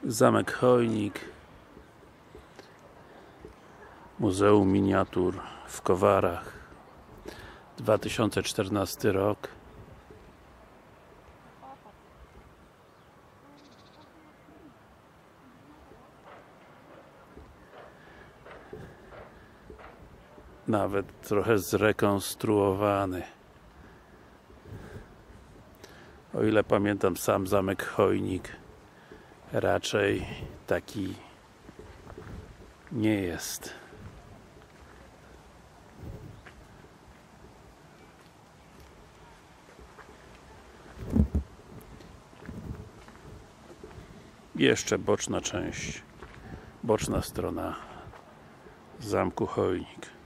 Zamek Chojnik, Muzeum Miniatur w Kowarach, 2014 rok. Nawet trochę zrekonstruowany. O ile pamiętam, sam zamek Chojnik raczej taki nie jest. Jeszcze boczna część, boczna strona zamku Chojnik.